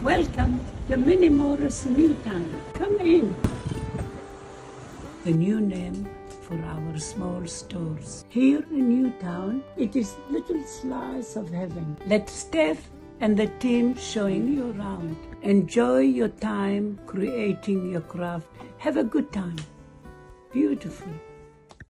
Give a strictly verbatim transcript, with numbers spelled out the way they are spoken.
Welcome to Mini Morris Newtown. Come in. The new name for our small stores. Here in Newtown, it is little slice of heaven. Let Steph and the team showing you around. Enjoy your time creating your craft. Have a good time. Beautiful.